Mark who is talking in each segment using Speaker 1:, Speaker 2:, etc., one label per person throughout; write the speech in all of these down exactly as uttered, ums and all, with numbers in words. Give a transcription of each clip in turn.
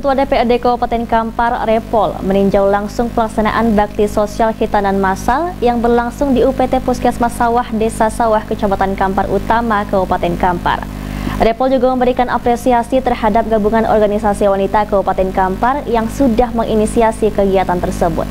Speaker 1: Ketua D P R D Kabupaten Kampar, Repol, meninjau langsung pelaksanaan bakti sosial hitanan massal yang berlangsung di U P T Puskesmas Sawah Desa Sawah Kecamatan Kampar Utama, Kabupaten Kampar. Repol juga memberikan apresiasi terhadap gabungan organisasi wanita Kabupaten Kampar yang sudah menginisiasi kegiatan tersebut.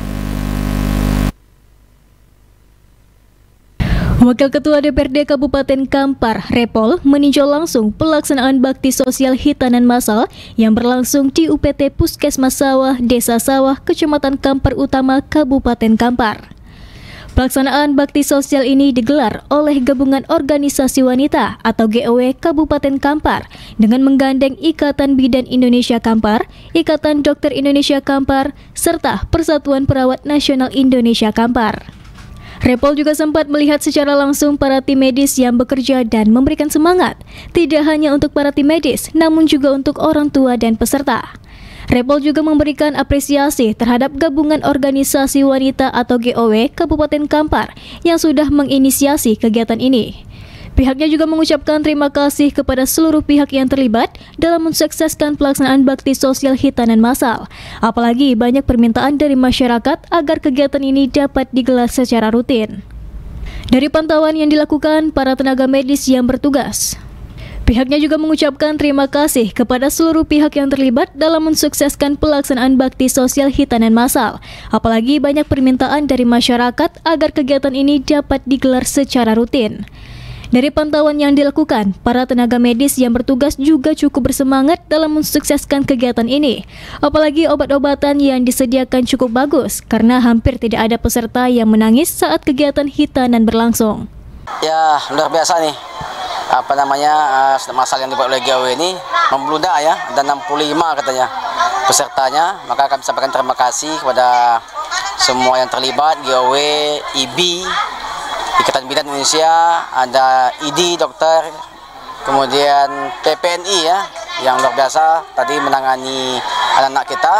Speaker 2: Wakil Ketua D P R D Kabupaten Kampar, Repol, meninjau langsung pelaksanaan bakti sosial hitanan massal yang berlangsung di U P T Puskesmas Sawah Desa Sawah Kecamatan Kampar Utama, Kabupaten Kampar. Pelaksanaan bakti sosial ini digelar oleh Gabungan Organisasi Wanita atau G O W Kabupaten Kampar dengan menggandeng Ikatan Bidan Indonesia Kampar, Ikatan Dokter Indonesia Kampar, serta Persatuan Perawat Nasional Indonesia Kampar. Repol juga sempat melihat secara langsung para tim medis yang bekerja dan memberikan semangat, tidak hanya untuk para tim medis, namun juga untuk orang tua dan peserta. Repol juga memberikan apresiasi terhadap Gabungan Organisasi Wanita atau G O W Kabupaten Kampar yang sudah menginisiasi kegiatan ini. Pihaknya juga mengucapkan terima kasih kepada seluruh pihak yang terlibat dalam mensukseskan pelaksanaan bakti sosial hitanan massal. Apalagi banyak permintaan dari masyarakat agar kegiatan ini dapat digelar secara rutin. Dari pantauan yang dilakukan para tenaga medis yang bertugas, pihaknya juga mengucapkan terima kasih kepada seluruh pihak yang terlibat dalam mensukseskan pelaksanaan bakti sosial hitanan massal. Apalagi banyak permintaan dari masyarakat agar kegiatan ini dapat digelar secara rutin. Dari pantauan yang dilakukan, para tenaga medis yang bertugas juga cukup bersemangat dalam mensukseskan kegiatan ini. Apalagi obat-obatan yang disediakan cukup bagus, karena hampir tidak ada peserta yang menangis saat kegiatan hitanan berlangsung.
Speaker 3: Ya, luar biasa nih. Apa namanya, uh, massal yang dibuat oleh G O W ini membludak ya, ada enam puluh lima katanya pesertanya. Maka kami sampaikan terima kasih kepada semua yang terlibat, G O W, I B, Ikatan Bidan Indonesia, ada I D dokter, kemudian P P N I ya, yang luar biasa tadi menangani anak-anak kita,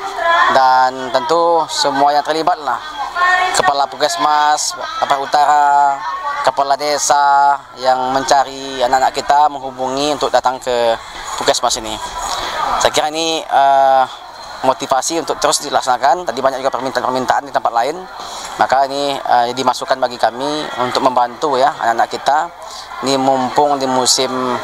Speaker 3: dan tentu semua yang terlibat lah, Kepala Puskesmas, Kampar Utara, Kepala Desa yang mencari anak-anak kita, menghubungi untuk datang ke Puskesmas ini. Saya kira ini uh, motivasi untuk terus dilaksanakan. Tadi banyak juga permintaan-permintaan di tempat lain. Maka ini uh, dimasukkan bagi kami untuk membantu ya anak-anak kita. Ini mumpung di musim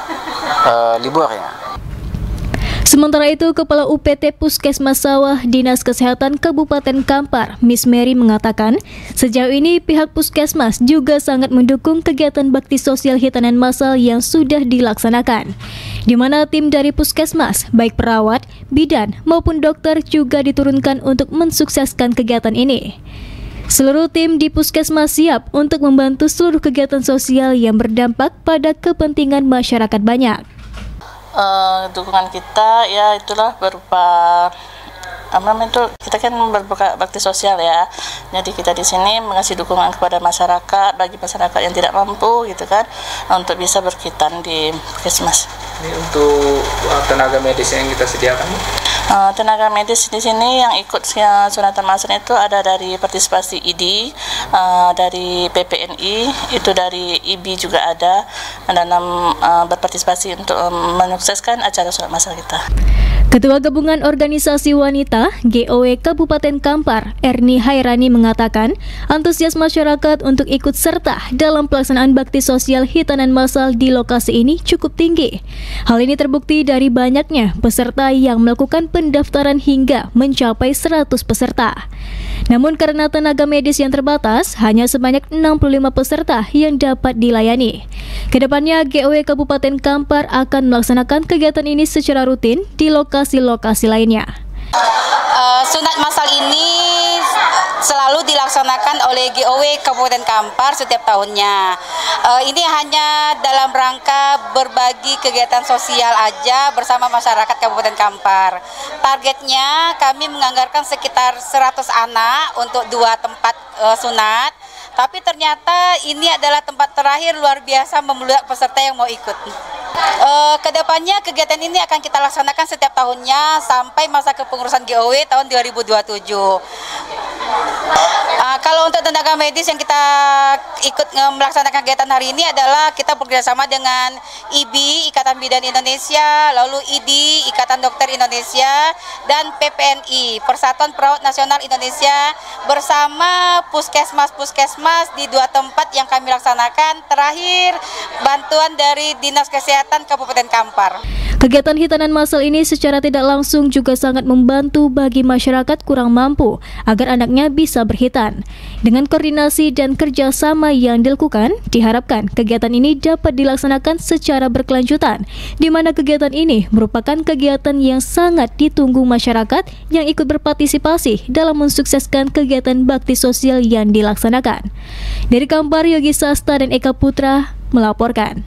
Speaker 3: uh, libur ya.
Speaker 2: Sementara itu, Kepala U P T Puskesmas Sawah Dinas Kesehatan Kabupaten Kampar, Miss Mary mengatakan, sejauh ini pihak Puskesmas juga sangat mendukung kegiatan bakti sosial hitanan massal yang sudah dilaksanakan, di mana tim dari Puskesmas, baik perawat, bidan maupun dokter juga diturunkan untuk mensukseskan kegiatan ini. Seluruh tim di Puskesmas siap untuk membantu seluruh kegiatan sosial yang berdampak pada kepentingan masyarakat banyak.
Speaker 4: Uh, dukungan kita ya itulah berupa apa namanya itu, kita kan berbuka bakti sosial ya. Jadi kita di sini mengasih dukungan kepada masyarakat, bagi masyarakat yang tidak mampu gitu kan, untuk bisa berkitan di Puskesmas.
Speaker 5: Ini untuk tenaga medis yang kita sediakan.
Speaker 4: Uh, tenaga medis di sini yang ikut sunatan massal itu ada dari partisipasi I D, uh, dari P P N I, itu dari I B juga ada dalam uh, berpartisipasi untuk um, menyukseskan acara sunat massal kita.
Speaker 2: Ketua Gabungan Organisasi Wanita G O W Kabupaten Kampar, Erni Hairani mengatakan, antusias masyarakat untuk ikut serta dalam pelaksanaan bakti sosial hitanan massal di lokasi ini cukup tinggi. Hal ini terbukti dari banyaknya peserta yang melakukan pendaftaran hingga mencapai seratus peserta. Namun karena tenaga medis yang terbatas, hanya sebanyak enam puluh lima peserta yang dapat dilayani. Kedepannya G O W Kabupaten Kampar akan melaksanakan kegiatan ini secara rutin di lokasi-lokasi lainnya.
Speaker 6: Uh, sunat massal ini selalu dilaksanakan oleh G O W Kabupaten Kampar setiap tahunnya. Uh, ini hanya dalam rangka berbagi kegiatan sosial aja bersama masyarakat Kabupaten Kampar. Targetnya kami menganggarkan sekitar seratus anak untuk dua tempat uh, sunat. Tapi ternyata ini adalah tempat terakhir luar biasa membludak peserta yang mau ikut. Uh, kedepannya kegiatan ini akan kita laksanakan setiap tahunnya sampai masa kepengurusan G O W tahun dua ribu dua puluh tujuh. Uh, kalau untuk tenaga medis yang kita ikut melaksanakan kegiatan hari ini adalah kita bekerjasama dengan I B I, Ikatan Bidan Indonesia, lalu I D I, Ikatan Dokter Indonesia, dan P P N I, Persatuan Perawat Nasional Indonesia, bersama puskesmas-puskesmas di dua tempat yang kami laksanakan. Terakhir, bantuan dari Dinas Kesehatan Kabupaten Kampar.
Speaker 2: Kegiatan hitanan massal ini secara tidak langsung juga sangat membantu bagi masyarakat kurang mampu agar anaknya bisa berhitan. Dengan koordinasi dan kerjasama yang dilakukan, diharapkan kegiatan ini dapat dilaksanakan secara berkelanjutan, di mana kegiatan ini merupakan kegiatan yang sangat ditunggu masyarakat yang ikut berpartisipasi dalam mensukseskan kegiatan bakti sosial yang dilaksanakan. Dari Kampar, Yogi Sasta dan Eka Putra melaporkan.